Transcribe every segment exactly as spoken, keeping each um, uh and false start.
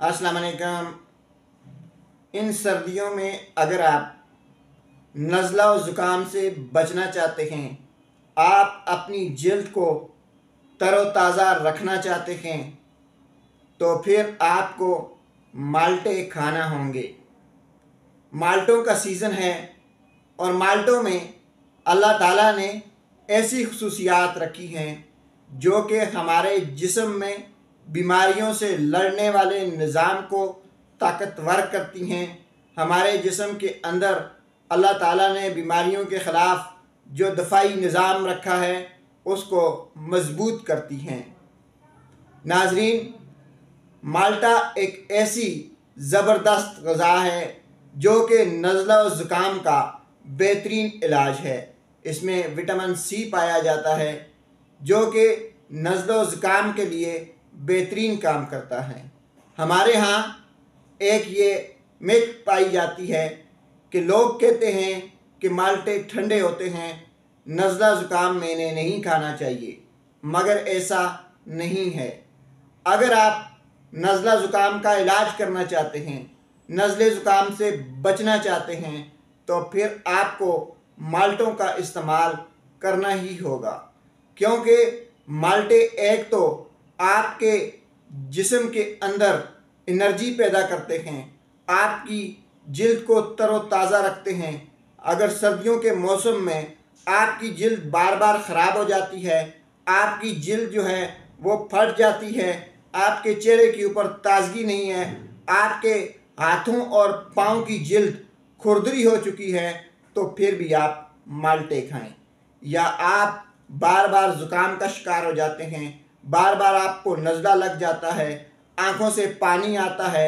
अस्सलाम वालेकुम। इन सर्दियों में अगर आप नज़ला और ज़ुकाम से बचना चाहते हैं, आप अपनी जल्द को तरोताज़ा रखना चाहते हैं, तो फिर आपको माल्टे खाना होंगे। माल्टों का सीज़न है और माल्टों में अल्लाह ताला ने ऐसी खुसूसियात रखी हैं जो कि हमारे जिस्म में बीमारियों से लड़ने वाले निज़ाम को ताकतवर करती हैं। हमारे जिस्म के अंदर अल्लाह ताला ने बीमारियों के ख़िलाफ़ जो दफ़ाई निज़ाम रखा है उसको मज़बूत करती हैं। नाज़रीन, माल्टा एक ऐसी ज़बरदस्त ग़ज़ा है जो कि नज़ला और ज़ुकाम का बेहतरीन इलाज है। इसमें विटामिन सी पाया जाता है जो कि नज़ला और ज़ुकाम के लिए बेहतरीन काम करता है। हमारे यहाँ एक ये मिथ पाई जाती है कि लोग कहते हैं कि माल्टे ठंडे होते हैं, नज़ला ज़ुकाम में इन्हें नहीं खाना चाहिए, मगर ऐसा नहीं है। अगर आप नज़ला ज़ुकाम का इलाज करना चाहते हैं, नज़ले ज़ुकाम से बचना चाहते हैं, तो फिर आपको माल्टों का इस्तेमाल करना ही होगा, क्योंकि माल्टे एक तो आपके जिस्म के अंदर एनर्जी पैदा करते हैं, आपकी जिल्द को तरोताज़ा रखते हैं। अगर सर्दियों के मौसम में आपकी जिल्द बार बार ख़राब हो जाती है, आपकी जिल्द जो है वो फट जाती है, आपके चेहरे के ऊपर ताजगी नहीं है, आपके हाथों और पाँव की जिल्द खुरदरी हो चुकी है, तो फिर भी आप माल्टे खाएं। या आप बार बार ज़ुकाम का शिकार हो जाते हैं, बार बार आपको नज़ला लग जाता है, आँखों से पानी आता है,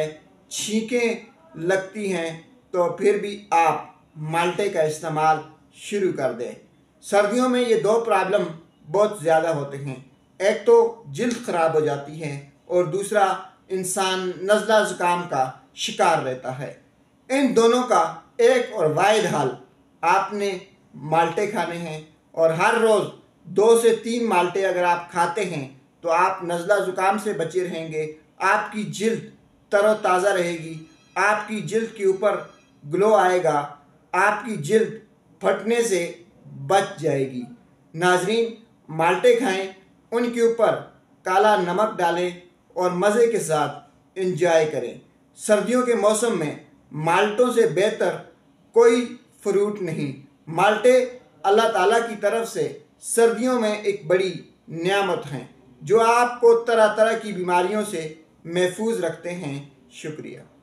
छींकें लगती हैं, तो फिर भी आप माल्टे का इस्तेमाल शुरू कर दें। सर्दियों में ये दो प्रॉब्लम बहुत ज़्यादा होते हैं, एक तो जिल्द ख़राब हो जाती है और दूसरा इंसान नज़ला ज़ुकाम का शिकार रहता है। इन दोनों का एक और वाहिद हल आपने माल्टे खाने हैं, और हर रोज़ दो से तीन माल्टे अगर आप खाते हैं तो आप नज़ला ज़ुकाम से बचे रहेंगे, आपकी जिल्द तरोताज़ा रहेगी, आपकी जिल्द के ऊपर ग्लो आएगा, आपकी जिल्द फटने से बच जाएगी। नाज़रीन, माल्टे खाएं, उनके ऊपर काला नमक डालें और मज़े के साथ एंजॉय करें। सर्दियों के मौसम में माल्टों से बेहतर कोई फ्रूट नहीं। माल्टे अल्लाह ताला की तरफ से सर्दियों में एक बड़ी नियामत हैं जो आपको तरह तरह की बीमारियों से महफूज रखते हैं। शुक्रिया।